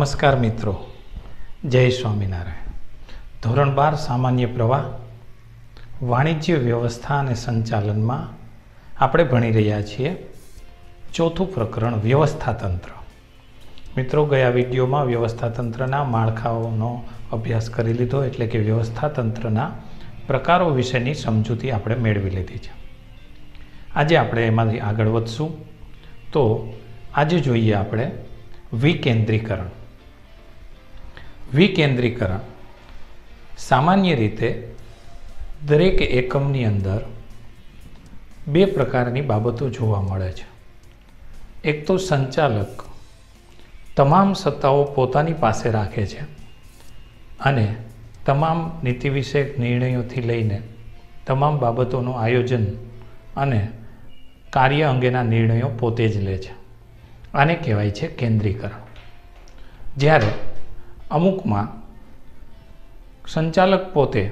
નમસ્કાર મિત્રો, જય સ્વામિનારાયણ. ધોરણ 12 સામાન્ય પ્રવાહ વાણિજ્ય વ્યવસ્થા અને સંચાલનમાં આપણે ભણી રહ્યા છીએ ચોથું પ્રકરણ વ્યવસ્થાતંત્ર. મિત્રો, ગયા વિડીયોમાં વ્યવસ્થાતંત્રના માળખાઓનો અભ્યાસ કરી લીધો, એટલે કે વ્યવસ્થાતંત્રના પ્રકારો વિશેની સમજૂતી આપણે મેળવી લીધી છે. આજે આપણે એમાંથી આગળ વધશું. તો આજે જોઈએ આપણે વિકેન્દ્રીકરણ. વિકેન્દ્રીકરણ સામાન્ય રીતે દરેક એકમની અંદર બે પ્રકારની બાબતો જોવા મળે છે. એક તો સંચાલક તમામ સત્તાઓ પોતાની પાસે રાખે છે અને તમામ નીતિ વિષયક નિર્ણયોથી લઈને તમામ બાબતોનું આયોજન અને કાર્ય અંગેના નિર્ણયો પોતે જ લે છે. આને કહેવાય છે કેન્દ્રીકરણ. જ્યારે અમુકમાં સંચાલક પોતે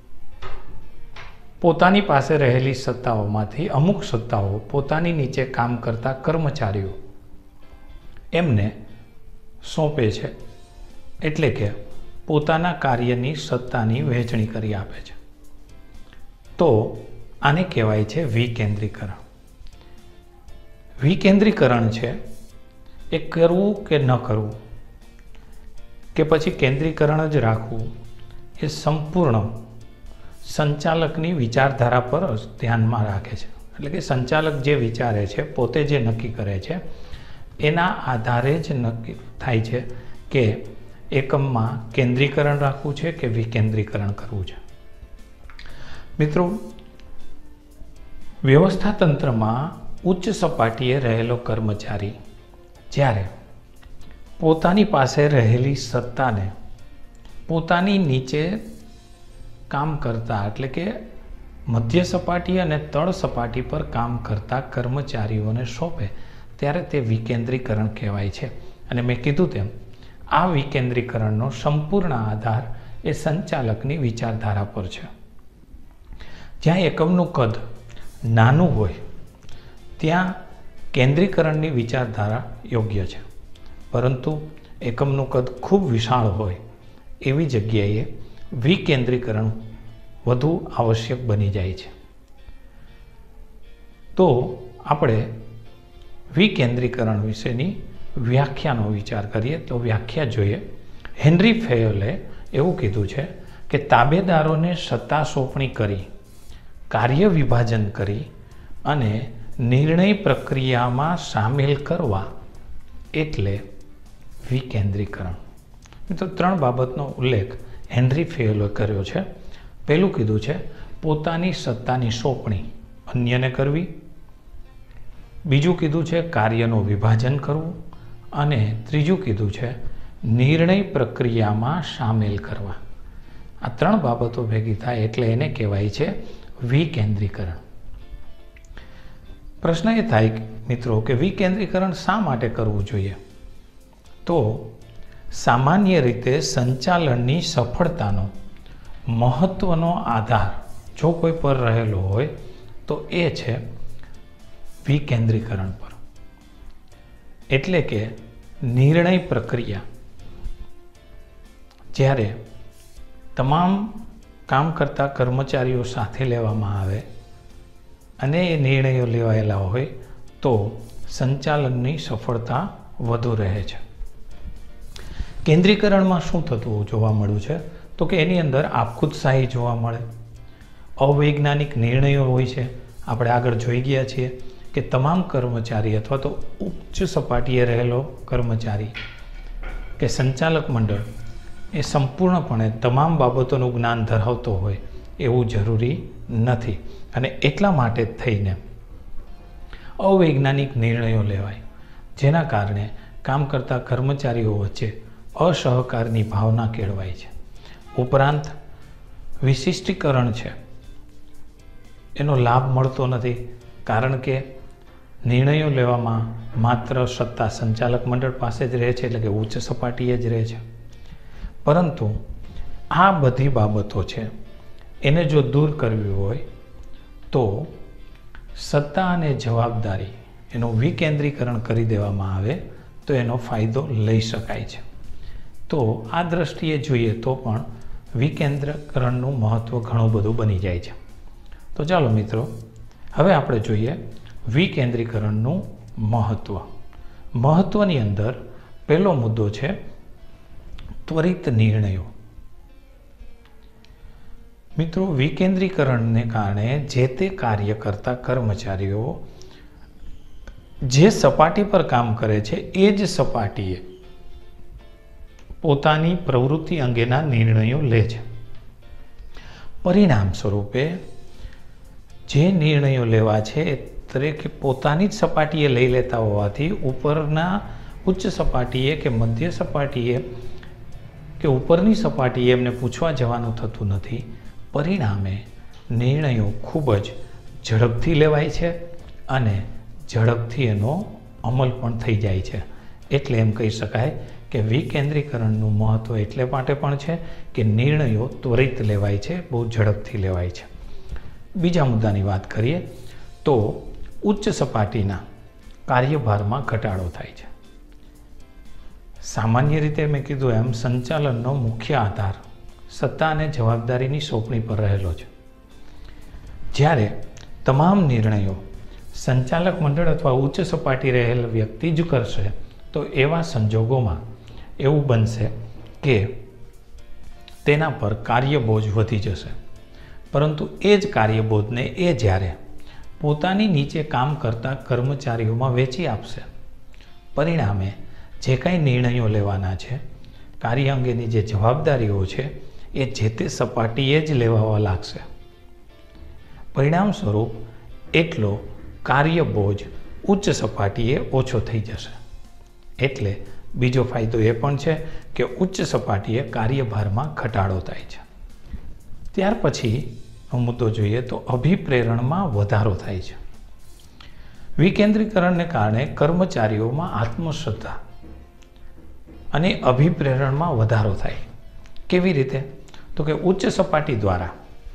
પોતાની પાસે રહેલી સત્તાઓમાંથી અમુક સત્તાઓ પોતાની નીચે કામ કરતા કર્મચારીઓ એમને સોંપે છે, એટલે કે પોતાના કાર્યની સત્તાની વહેંચણી કરી આપે છે. તો આને કહેવાય છે વિકેન્દ્રીકરણ. વિકેન્દ્રીકરણ છે એ કરવું કે ન કરવું, કે પછી કેન્દ્રીકરણ જ રાખવું, એ સંપૂર્ણ સંચાલકની વિચારધારા પર ધ્યાનમાં રાખે છે. એટલે કે સંચાલક જે વિચારે છે, પોતે જે નક્કી કરે છે, એના આધારે જ નક્કી થાય છે કે એકમમાં કેન્દ્રીકરણ રાખવું છે કે વિકેન્દ્રીકરણ કરવું છે. મિત્રો, વ્યવસ્થાતંત્રમાં ઉચ્ચ સપાટીએ રહેલો કર્મચારી જ્યારે પોતાની પાસે રહેલી સત્તાને પોતાની નીચે કામ કરતા, એટલે કે મધ્ય સપાટી અને તળ સપાટી પર કામ કરતા કર્મચારીઓને સોંપે ત્યારે તે વિકેન્દ્રીકરણ કહેવાય છે. અને મેં કીધું તેમ આ વિકેન્દ્રીકરણનો સંપૂર્ણ આધાર એ સંચાલકની વિચારધારા પર છે. જ્યાં એકમનું કદ નાનું હોય ત્યાં કેન્દ્રીકરણની વિચારધારા યોગ્ય છે, પરંતુ એકમનું કદ ખૂબ વિશાળ હોય એવી જગ્યાએ વિકેન્દ્રીકરણ વધુ આવશ્યક બની જાય છે. તો આપણે વિકેન્દ્રીકરણ વિશેની વ્યાખ્યાનો વિચાર કરીએ તો વ્યાખ્યા જોઈએ. હેનરી ફેયલે એવું કીધું છે કે તાબેદારોને સત્તા સોંપણી કરી, કાર્ય વિભાજન કરી અને નિર્ણય પ્રક્રિયામાં સામેલ કરવા એટલે વિકેન્દ્રીકરણ. મિત્રો, 3 બાબતનો ઉલ્લેખ હેનરી ફેયલે કર્યો છે. પહેલું કીધું છે પોતાની સત્તાની સોંપણી અન્યને કરવી. બીજું કીધું છે કાર્યનું વિભાજન કરવું. અને ત્રીજું કીધું છે નિર્ણય પ્રક્રિયામાં સામેલ કરવા. આ 3 બાબતો ભેગી થાય એટલે એને કહેવાય છે વિકેન્દ્રીકરણ. પ્રશ્ન એ થાય મિત્રો કે વિકેન્દ્રીકરણ શા માટે કરવું જોઈએ? તો સામાન્ય રીતે સંચાલનની સફળતાનો મહત્વનો આધાર જો કોઈ પર રહેલો હોય તો એ છે વિકેન્દ્રીકરણ પર. એટલે કે નિર્ણય પ્રક્રિયા જ્યારે તમામ કામ કરતા કર્મચારીઓ સાથે લેવામાં આવે અને એ નિર્ણયો લેવાયેલા હોય તો સંચાલનની સફળતા વધુ રહે છે. કેન્દ્રીકરણમાં શું થતું જોવા મળ્યું છે તો કે એની અંદર આપખુદશાહી જોવા મળે, અવૈજ્ઞાનિક નિર્ણયો હોય છે. આપણે આગળ જોઈ ગયા છીએ કે તમામ કર્મચારી અથવા તો ઉચ્ચ સપાટીએ રહેલો કર્મચારી કે સંચાલક મંડળ એ સંપૂર્ણપણે તમામ બાબતોનું જ્ઞાન ધરાવતો હોય એવું જરૂરી નથી. અને એટલા માટે જ થઈને અવૈજ્ઞાનિક નિર્ણયો લેવાય, જેના કારણે કામ કરતા કર્મચારીઓ વચ્ચે અસહકારની ભાવના કેળવાય છે. ઉપરાંત વિશિષ્ટીકરણ છે એનો લાભ મળતો નથી, કારણ કે નિર્ણયો લેવામાં માત્ર સત્તા સંચાલક મંડળ પાસે જ રહે છે, એટલે કે ઉચ્ચ સપાટીએ જ રહે છે. પરંતુ આ બધી બાબતો છે એને જો દૂર કરવી હોય તો સત્તા અને જવાબદારી એનું વિકેન્દ્રીકરણ કરી દેવામાં આવે તો એનો ફાયદો લઈ શકાય છે. તો આ દ્રષ્ટિએ જોઈએ તો પણ વિકેન્દ્રીકરણનું મહત્ત્વ ઘણું બધું બની જાય છે. તો ચાલો મિત્રો, હવે આપણે જોઈએ વિકેન્દ્રીકરણનું મહત્ત્વ. મહત્ત્વની અંદર પહેલો મુદ્દો છે ત્વરિત નિર્ણયો. મિત્રો, વિકેન્દ્રીકરણને કારણે જે તે કાર્ય કરતા કર્મચારીઓ જે સપાટી પર કામ કરે છે એ જ સપાટીએ પોતાની પ્રવૃત્તિ અંગેના નિર્ણયો લે છે. પરિણામ સ્વરૂપે જે નિર્ણયો લેવા છે એ દરેક પોતાની જ સપાટીએ લઈ લેતા હોવાથી ઉપરના ઉચ્ચ સપાટીએ કે મધ્ય સપાટીએ કે ઉપરની સપાટીએ એમને પૂછવા જવાનું થતું નથી. પરિણામે નિર્ણયો ખૂબ જ ઝડપથી લેવાય છે અને ઝડપથી એનો અમલ પણ થઈ જાય છે. એટલે એમ કહી શકાય કે વિકેન્દ્રીકરણનું મહત્ત્વ એટલે માટે પણ છે કે નિર્ણયો ત્વરિત લેવાય છે, બહુ ઝડપથી લેવાય છે. બીજા મુદ્દાની વાત કરીએ તો ઉચ્ચ સપાટીના કાર્યભારમાં ઘટાડો થાય છે. સામાન્ય રીતે મેં કીધું એમ સંચાલનનો મુખ્ય આધાર સત્તા અને જવાબદારીની સોંપણી પર રહેલો છે. જ્યારે તમામ નિર્ણયો સંચાલક મંડળ અથવા ઉચ્ચ સપાટી રહેલ વ્યક્તિ જ કરશે તો એવા સંજોગોમાં એવું બનશે કે તેના પર કાર્યબોજ વધી જશે. પરંતુ એ જ કાર્યબોજને એ જ્યારે પોતાની નીચે કામ કરતા કર્મચારીઓમાં વેચી આપશે, પરિણામે જે કાંઈ નિર્ણયો લેવાના છે, કાર્ય અંગેની જે જવાબદારીઓ છે એ જે તે સપાટીએ જ લેવા લાગશે. પરિણામ સ્વરૂપ એટલો કાર્યબોજ ઉચ્ચ સપાટીએ ઓછો થઈ જશે. એટલે બીજો ફાયદો એ પણ છે કે ઉચ્ચ સપાટીએ કાર્યભારમાં ઘટાડો થાય છે. ત્યાર પછીનો મુદ્દો જોઈએ તો અભિપ્રેરણમાં વધારો થાય છે. વિકેન્દ્રીકરણને કારણે કર્મચારીઓમાં આત્મશ્રદ્ધા અને અભિપ્રેરણમાં વધારો થાય. કેવી રીતે? તો કે ઉચ્ચ સપાટી દ્વારા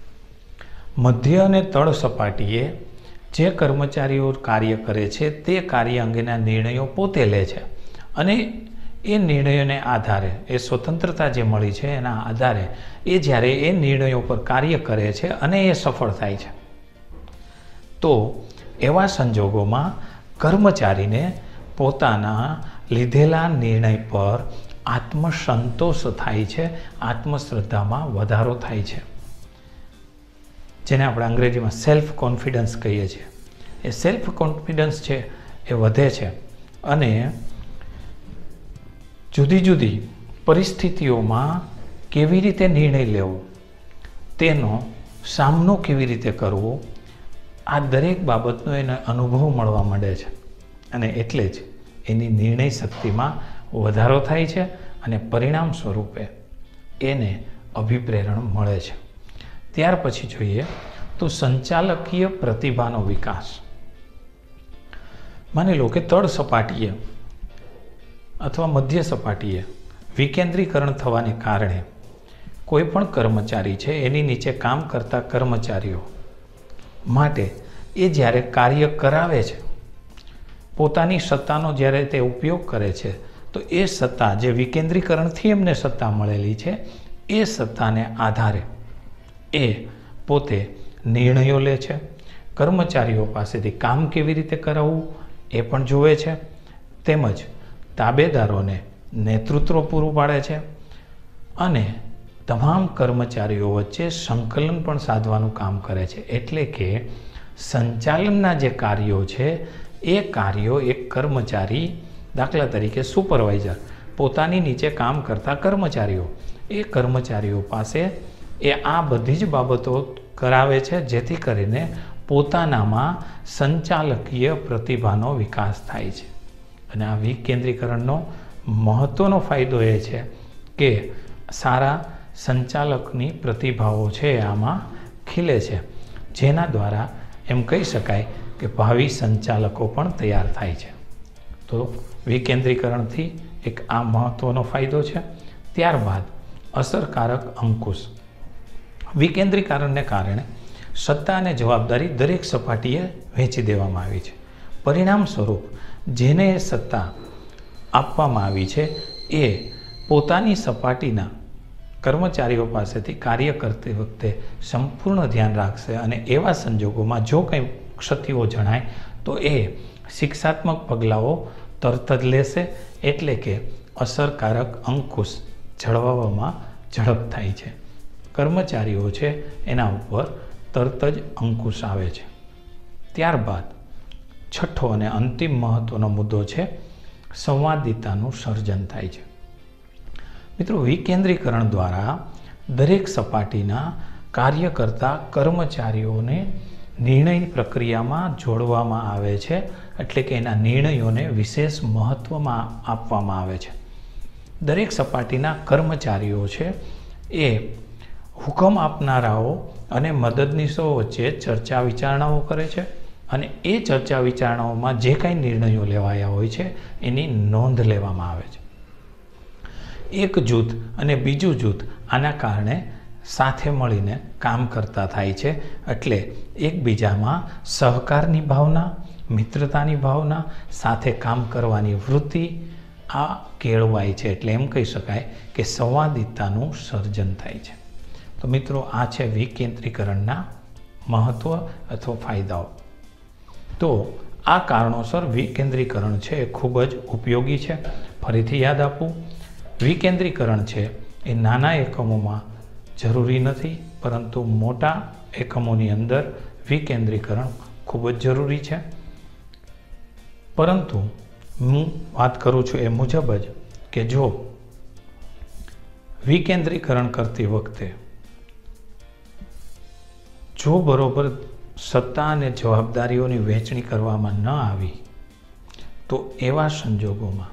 મધ્ય અને તળ સપાટીએ જે કર્મચારીઓ કાર્ય કરે છે તે કાર્ય અંગેના નિર્ણયો પોતે લે છે અને એ નિર્ણયોને આધારે એ સ્વતંત્રતા જે મળી છે એના આધારે એ જ્યારે એ નિર્ણયો પર કાર્ય કરે છે અને એ સફળ થાય છે, તો એવા સંજોગોમાં કર્મચારીને પોતાના લીધેલા નિર્ણય પર આત્મસંતોષ થાય છે, આત્મશ્રદ્ધામાં વધારો થાય છે, જેને આપણે અંગ્રેજીમાં સેલ્ફ કોન્ફિડન્સ કહીએ છીએ. એ સેલ્ફ કોન્ફિડન્સ છે એ વધે છે અને જુદી જુદી પરિસ્થિતિઓમાં કેવી રીતે નિર્ણય લેવો, તેનો સામનો કેવી રીતે કરવો, આ દરેક બાબતનો એને અનુભવ મળવા માંડે છે અને એટલે જ એની નિર્ણય શક્તિમાં વધારો થાય છે અને પરિણામ સ્વરૂપે એને અભિપ્રેરણ મળે છે. ત્યાર પછી જોઈએ તો સંચાલકીય પ્રતિભાનો વિકાસ. માની લો કે તળ સપાટીએ અથવા મધ્ય સપાટીએ વિકેન્દ્રીકરણ થવાને કારણે કોઈ પણ કર્મચારી છે એની નીચે કામ કરતા કર્મચારીઓ માટે એ જ્યારે કાર્ય કરાવે છે, પોતાની સત્તાનો જ્યારે તે ઉપયોગ કરે છે, તો એ સત્તા જે વિકેન્દ્રીકરણથી એમને સત્તા મળેલી છે એ સત્તાને આધારે એ પોતે નિર્ણયો લે છે. કર્મચારીઓ પાસેથી કામ કેવી રીતે કરાવવું એ પણ જુએ છે, તેમજ તાબેદારોને નેતૃત્વ પૂરું પાડે છે અને તમામ કર્મચારીઓ વચ્ચે સંકલન પણ સાધવાનું કામ કરે છે. એટલે કે સંચાલનના જે કાર્યો છે એ કાર્યો એક કર્મચારી, દાખલા તરીકે સુપરવાઇઝર, પોતાની નીચે કામ કરતા કર્મચારીઓ, એ કર્મચારીઓ પાસે એ આ બધી જ બાબતો કરાવે છે જેથી કરીને પોતાનામાં સંચાલકીય પ્રતિભાનો વિકાસ થાય છે. અને આ વિકેન્દ્રીકરણનો મહત્ત્વનો ફાયદો એ છે કે સારા સંચાલકની પ્રતિભાઓ છે આમાં ખીલે છે, જેના દ્વારા એમ કહી શકાય કે ભાવિ સંચાલકો પણ તૈયાર થાય છે. તો વિકેન્દ્રીકરણથી એક આ મહત્ત્વનો ફાયદો છે. ત્યારબાદ અસરકારક અંકુશ. વિકેન્દ્રીકરણને કારણે સત્તા અને જવાબદારી દરેક સપાટીએ વહેંચી દેવામાં આવી છે. પરિણામ સ્વરૂપ જેને સત્તા આપવામાં આવી છે એ પોતાની સપાટીના કર્મચારીઓ પાસેથી કાર્ય કરતી વખતે સંપૂર્ણ ધ્યાન રાખશે અને એવા સંજોગોમાં જો કંઈ ક્ષતિઓ જણાય તો એ શિક્ષાત્મક પગલાઓ તરત જ લેશે, એટલે કે અસરકારક અંકુશ જળવાવામાં ઝડપ થાય છે. કર્મચારીઓ છે એના ઉપર તરત જ અંકુશ આવે છે. ત્યારબાદ છઠ્ઠો અને અંતિમ મહત્વનો મુદ્દો છે સંવાદિતાનું સર્જન થાય છે. મિત્રો, વિકેન્દ્રીકરણ દ્વારા દરેક સપાટીના કાર્ય કરતા કર્મચારીઓને નિર્ણય પ્રક્રિયામાં જોડવામાં આવે છે, એટલે કે એના નિર્ણયોને વિશેષ મહત્વમાં આપવામાં આવે છે. દરેક સપાટીના કર્મચારીઓ છે એ હુકમ આપનારાઓ અને મદદનીશો વચ્ચે ચર્ચા વિચારણાઓ કરે છે અને એ ચર્ચા વિચારણાઓમાં જે કાંઈ નિર્ણયો લેવાયા હોય છે એની નોંધ લેવામાં આવે છે. એક જૂથ અને બીજું જૂથ આના કારણે સાથે મળીને કામ કરતા થાય છે, એટલે એકબીજામાં સહકારની ભાવના, મિત્રતાની ભાવના, સાથે કામ કરવાની વૃત્તિ આ કેળવાય છે. એટલે એમ કહી શકાય કે સંવાદિતાનું સર્જન થાય છે. તો મિત્રો, આ છે વિકેન્દ્રીકરણના મહત્વ અથવા ફાયદાઓ. તો આ કારણોસર વિકેન્દ્રીકરણ છે એ ખૂબ જ ઉપયોગી છે. ફરીથી યાદ આપું, વિકેન્દ્રીકરણ છે એ નાના એકમોમાં જરૂરી નથી, પરંતુ મોટા એકમોની અંદર વિકેન્દ્રીકરણ ખૂબ જ જરૂરી છે. પરંતુ હું વાત કરું છું એ મુજબ જ કે જો વિકેન્દ્રીકરણ કરતી વખતે જો બરોબર સત્તા અને જવાબદારીઓની વહેંચણી કરવામાં ન આવી તો એવા સંજોગોમાં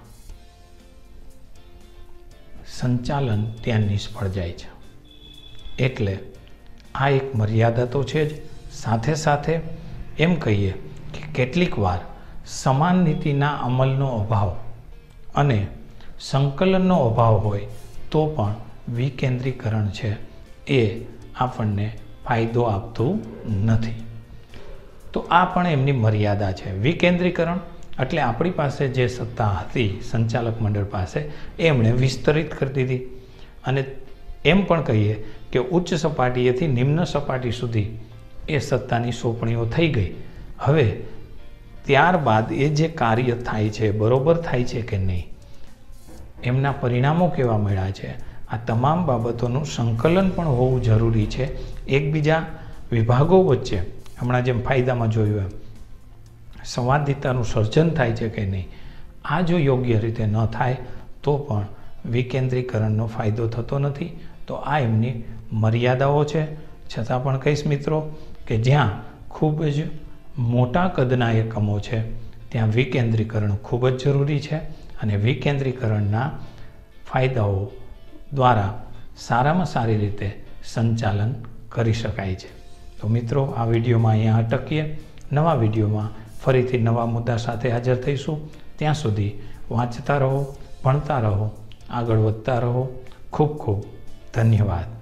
સંચાલન ત્યાં નિષ્ફળ જાય છે. એટલે આ એક મર્યાદા તો છે જ, સાથે સાથે એમ કહીએ કે કેટલીક વાર સમાન નીતિના અમલનો અભાવ અને સંકલનનો અભાવ હોય તો પણ વિકેન્દ્રીકરણ છે એ આપણને ફાયદો આપતું નથી. તો આ પણ એમની મર્યાદા છે. વિકેન્દ્રીકરણ એટલે આપણી પાસે જે સત્તા હતી સંચાલક મંડળ પાસે એમણે વિસ્તરિત કરી દીધી અને એમ પણ કહીએ કે ઉચ્ચ સપાટીએથી નિમ્ન સપાટી સુધી એ સત્તાની સોંપણીઓ થઈ ગઈ. હવે ત્યારબાદ એ જે કાર્ય થાય છે બરોબર થાય છે કે નહીં, એમના પરિણામો કેવા મળ્યા છે, આ તમામ બાબતોનું સંકલન પણ હોવું જરૂરી છે. એકબીજા વિભાગો વચ્ચે હમણાં જેમ ફાયદામાં જોયું એમ સંવાદિતાનું સર્જન થાય છે કે નહીં, આ જો યોગ્ય રીતે ન થાય તો પણ વિકેન્દ્રીકરણનો ફાયદો થતો નથી. તો આ એમની મર્યાદાઓ છે. છતાં પણ કહીશ મિત્રો કે જ્યાં ખૂબ જ મોટા કદના એકમો છે ત્યાં વિકેન્દ્રીકરણ ખૂબ જ જરૂરી છે અને વિકેન્દ્રીકરણના ફાયદાઓ દ્વારા સારામાં સારી રીતે સંચાલન કરી શકાય છે. તો મિત્રો, આ વિડીયોમાં અહીંયા અટકીએ. નવા વિડીયોમાં ફરીથી નવા મુદ્દા સાથે હાજર થઈશું. ત્યાં સુધી વાંચતા રહો, ભણતા રહો, આગળ વધતા રહો. ખૂબ ખૂબ ધન્યવાદ.